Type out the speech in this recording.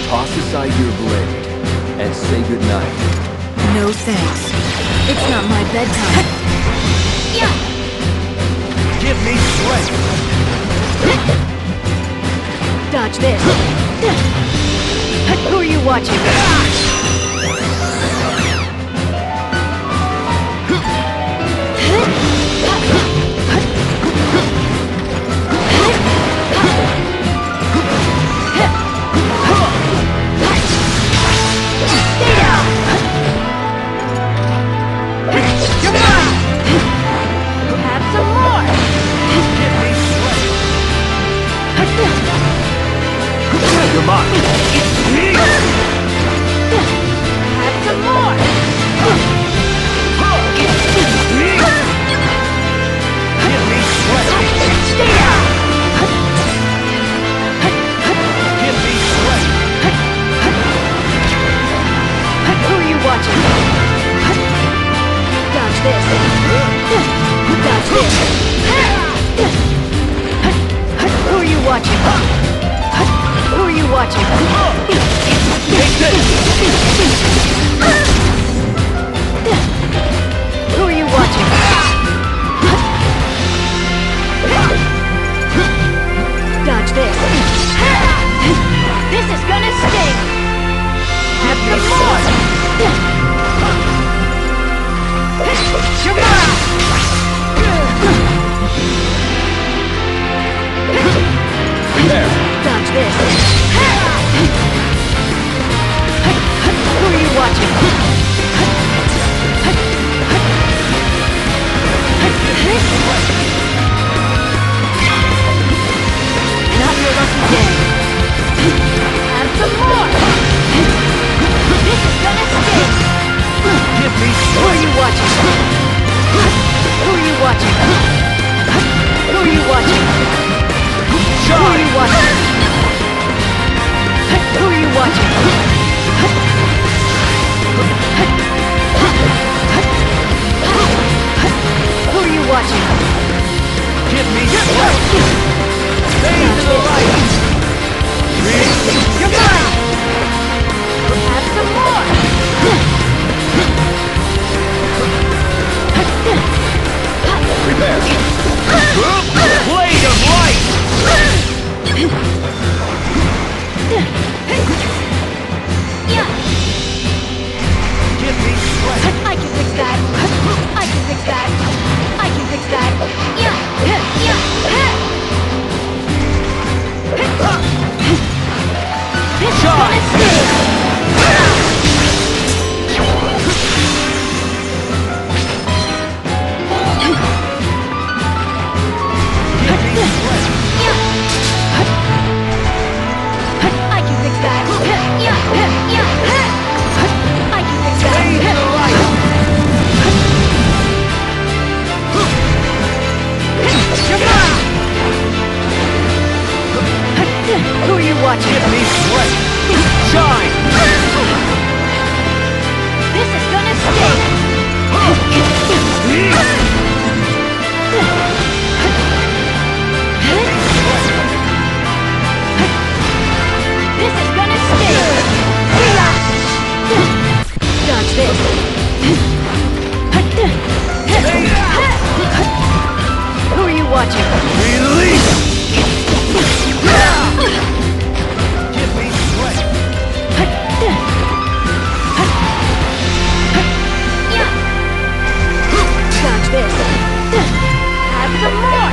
Toss aside your blade and say goodnight. No thanks. It's not my bedtime. Give me strength! Dodge this. Who are you watching? You're mine! Have some more! Give me strength! Stay down! Give me strength! Who are you watching? Dodge this. Dodge this. Who are you watching? Who are you watching? Take this! Who are you watching? Dodge this. This is gonna sting! Have some more! Come on! Prepare! Dodge this. Who are you watching? Not your lucky day. Have some more. This is gonna sting. Give me Who are you watching? Who are you watching? Who are you watching? Who are you watching? Who are you watching? Who are you watching? Give me strength! Stay to the light! You're mine! Have some more! Prepare! Blade of light! Give me strength! I can fix that! I can fix that! I can fix that! This is gonna sting! I can fix that! I can fix that! Who are you watching? Give me strength! Shine! This is gonna sting! This is gonna sting! Dodge this! Who are you watching? Release! Give me strength! Dodge this! Have some more!